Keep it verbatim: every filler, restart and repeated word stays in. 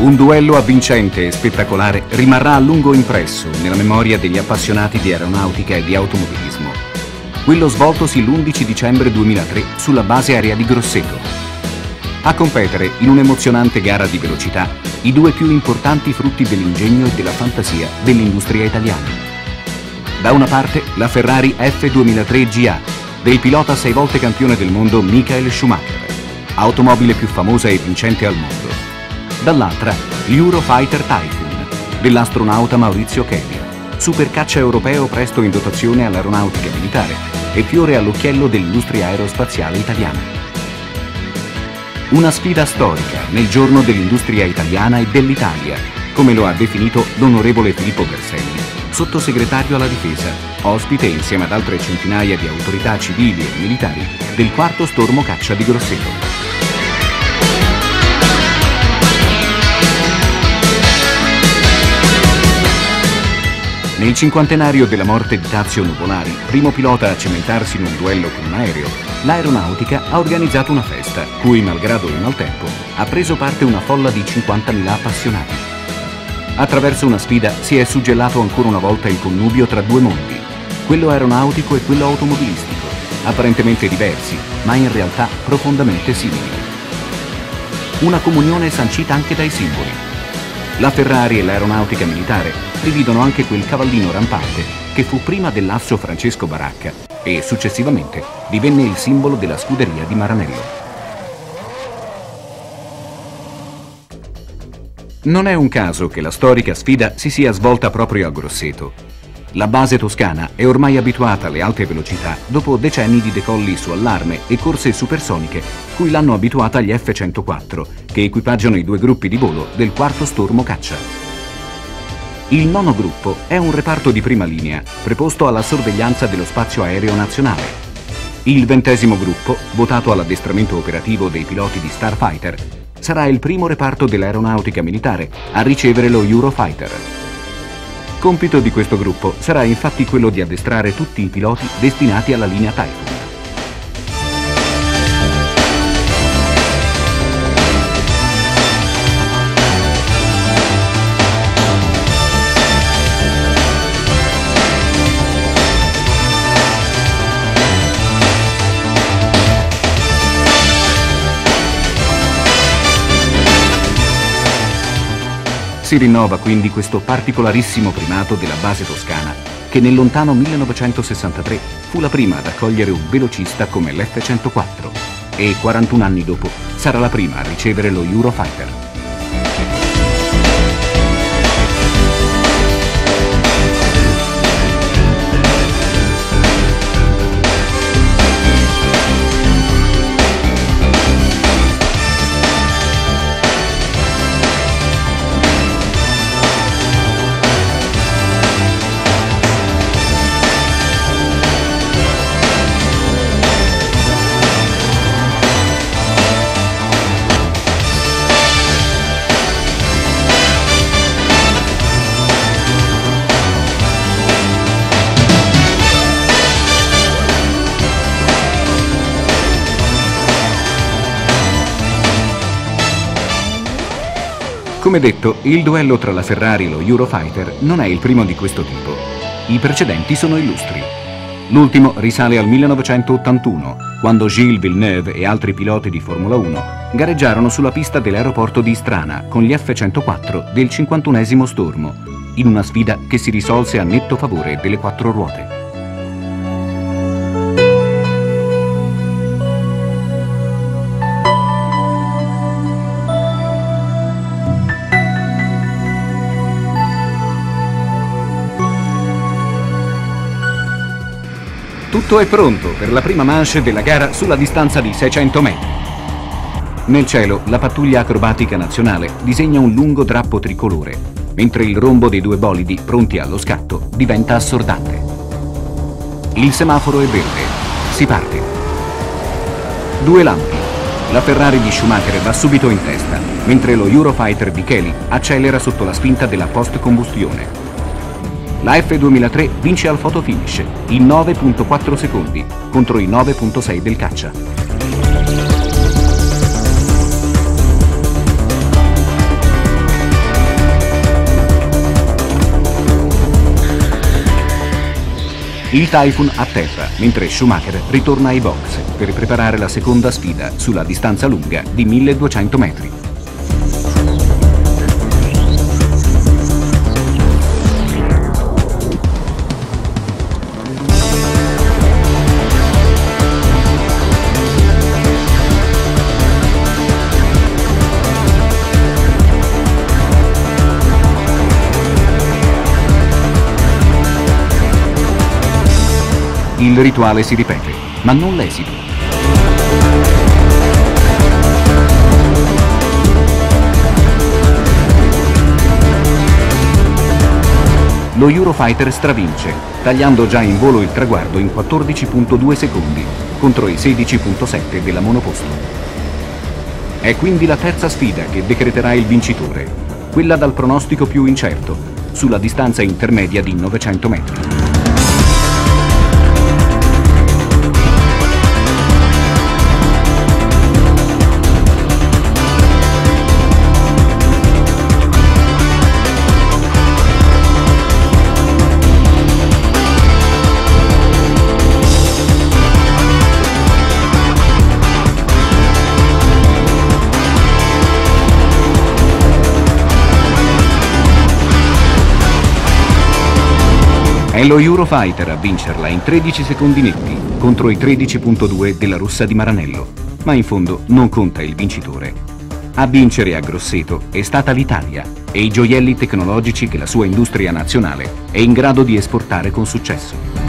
Un duello avvincente e spettacolare rimarrà a lungo impresso nella memoria degli appassionati di aeronautica e di automobilismo. Quello svoltosi l'undici dicembre duemilatré sulla base aerea di Grosseto. A competere in un'emozionante gara di velocità i due più importanti frutti dell'ingegno e della fantasia dell'industria italiana. Da una parte la Ferrari F duemilatré G A del pilota sei volte campione del mondo Michael Schumacher, automobile più famosa e vincente al mondo. Dall'altra l'Eurofighter Typhoon dell'astronauta Maurizio Cheli, supercaccia europeo presto in dotazione all'aeronautica militare e fiore all'occhiello dell'industria aerospaziale italiana. Una sfida storica nel giorno dell'industria italiana e dell'Italia, come lo ha definito l'onorevole Filippo Berselli, sottosegretario alla difesa, ospite insieme ad altre centinaia di autorità civili e militari del quarto stormo caccia di Grosseto. Nel cinquantenario della morte di Tazio Nuvolari, primo pilota a cimentarsi in un duello con un aereo, l'aeronautica ha organizzato una festa, cui, malgrado il maltempo, ha preso parte una folla di cinquantamila appassionati. Attraverso una sfida si è suggellato ancora una volta il connubio tra due mondi, quello aeronautico e quello automobilistico, apparentemente diversi, ma in realtà profondamente simili. Una comunione sancita anche dai simboli. La Ferrari e l'aeronautica militare dividono anche quel cavallino rampante che fu prima dell'asso Francesco Baracca e successivamente divenne il simbolo della scuderia di Maranello. Non è un caso che la storica sfida si sia svolta proprio a Grosseto. La base toscana è ormai abituata alle alte velocità dopo decenni di decolli su allarme e corse supersoniche cui l'hanno abituata gli F centoquattro, che equipaggiano i due gruppi di volo del quarto stormo caccia. Il nono gruppo è un reparto di prima linea, preposto alla sorveglianza dello spazio aereo nazionale. Il ventesimo gruppo, votato all'addestramento operativo dei piloti di Starfighter, sarà il primo reparto dell'aeronautica militare a ricevere lo Eurofighter. Compito di questo gruppo sarà infatti quello di addestrare tutti i piloti destinati alla linea Typhoon. Si rinnova quindi questo particolarissimo primato della base toscana, che nel lontano millenovecentosessantatré fu la prima ad accogliere un velocista come l'F centoquattro e quarantuno anni dopo sarà la prima a ricevere lo Eurofighter. Come detto, il duello tra la Ferrari e lo Eurofighter non è il primo di questo tipo. I precedenti sono illustri. L'ultimo risale al millenovecentottantuno, quando Gilles Villeneuve e altri piloti di Formula uno gareggiarono sulla pista dell'aeroporto di Istrana con gli F centoquattro del cinquantunesimo stormo, in una sfida che si risolse a netto favore delle quattro ruote. Tutto è pronto per la prima manche della gara sulla distanza di seicento metri. Nel cielo la pattuglia acrobatica nazionale disegna un lungo drappo tricolore, mentre il rombo dei due bolidi pronti allo scatto diventa assordante. Il semaforo è verde. Si parte. Due lampi. La Ferrari di Schumacher va subito in testa, mentre lo Eurofighter di Cheli accelera sotto la spinta della post-combustione. La F duemilatré vince al fotofinish in nove virgola quattro secondi contro i nove virgola sei del caccia. Il Typhoon atterra, mentre Schumacher ritorna ai box per preparare la seconda sfida sulla distanza lunga di milleduecento metri. Il rituale si ripete, ma non l'esito. Lo Eurofighter stravince, tagliando già in volo il traguardo in quattordici virgola due secondi contro i sedici virgola sette della monoposto. È quindi la terza sfida che decreterà il vincitore, quella dal pronostico più incerto, sulla distanza intermedia di novecento metri. È lo Eurofighter a vincerla in tredici secondi netti contro i tredici virgola due della russa di Maranello. Ma in fondo non conta il vincitore. A vincere a Grosseto è stata l'Italia e i gioielli tecnologici che la sua industria nazionale è in grado di esportare con successo.